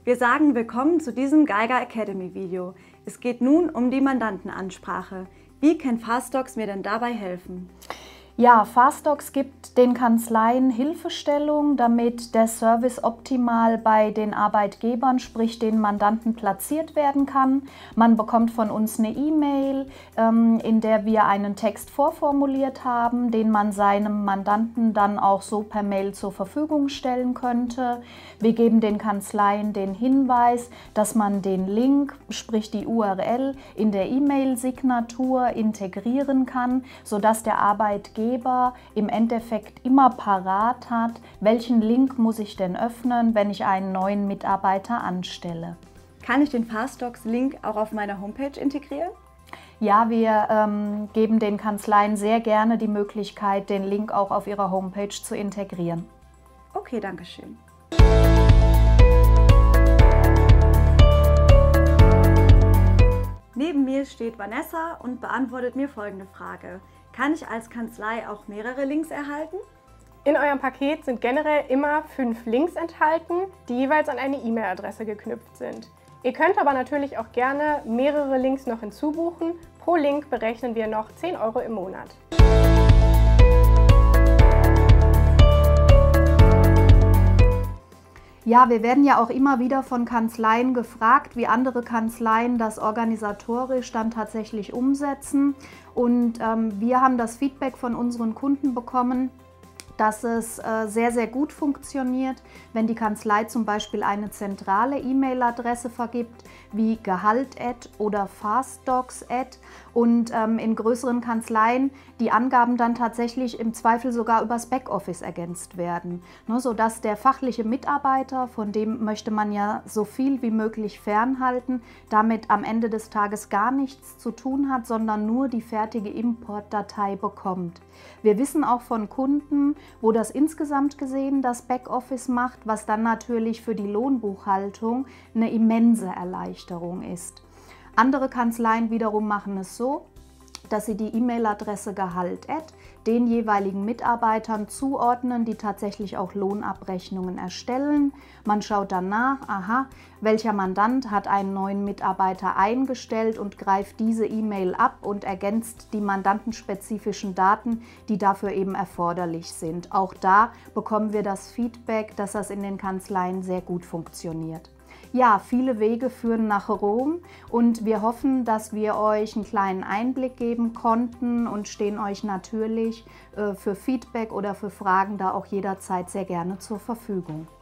Wir sagen willkommen zu diesem Geiger Academy Video. Es geht nun um die Mandantenansprache. Wie kann Fastdocs mir denn dabei helfen? Ja, Fastdocs gibt den Kanzleien Hilfestellung, damit der Service optimal bei den Arbeitgebern, sprich den Mandanten, platziert werden kann. Man bekommt von uns eine E-Mail, in der wir einen Text vorformuliert haben, den man seinem Mandanten dann auch so per Mail zur Verfügung stellen könnte. Wir geben den Kanzleien den Hinweis, dass man den Link, sprich die URL, in der E-Mail-Signatur integrieren kann, sodass der Arbeitgeber im Endeffekt immer parat hat, welchen Link muss ich denn öffnen, wenn ich einen neuen Mitarbeiter anstelle. Kann ich den Fastdocs-Link auch auf meiner Homepage integrieren? Ja, wir geben den Kanzleien sehr gerne die Möglichkeit, den Link auch auf ihrer Homepage zu integrieren. Okay, danke schön. Neben mir steht Vanessa und beantwortet mir folgende Frage. Kann ich als Kanzlei auch mehrere Links erhalten? In eurem Paket sind generell immer 5 Links enthalten, die jeweils an eine E-Mail-Adresse geknüpft sind. Ihr könnt aber natürlich auch gerne mehrere Links noch hinzubuchen. Pro Link berechnen wir noch 10 € im Monat. Ja, wir werden ja auch immer wieder von Kanzleien gefragt, wie andere Kanzleien das organisatorisch dann tatsächlich umsetzen. Und wir haben das Feedback von unseren Kunden bekommen, dass es sehr, sehr gut funktioniert, wenn die Kanzlei zum Beispiel eine zentrale E-Mail-Adresse vergibt, wie Gehalt@ oder Fastdocs@ und in größeren Kanzleien die Angaben dann tatsächlich im Zweifel sogar übers Backoffice ergänzt werden, ne, sodass der fachliche Mitarbeiter, von dem möchte man ja so viel wie möglich fernhalten, damit am Ende des Tages gar nichts zu tun hat, sondern nur die fertige Importdatei bekommt. Wir wissen auch von Kunden, wo das insgesamt gesehen das Backoffice macht, was dann natürlich für die Lohnbuchhaltung eine immense Erleichterung ist. Andere Kanzleien wiederum machen es so, dass sie die E-Mail-Adresse Gehalt@ den jeweiligen Mitarbeitern zuordnen, die tatsächlich auch Lohnabrechnungen erstellen. Man schaut dann nach, aha, welcher Mandant hat einen neuen Mitarbeiter eingestellt und greift diese E-Mail ab und ergänzt die mandantenspezifischen Daten, die dafür eben erforderlich sind. Auch da bekommen wir das Feedback, dass das in den Kanzleien sehr gut funktioniert. Ja, viele Wege führen nach Rom und wir hoffen, dass wir euch einen kleinen Einblick geben konnten und stehen euch natürlich für Feedback oder für Fragen da auch jederzeit sehr gerne zur Verfügung.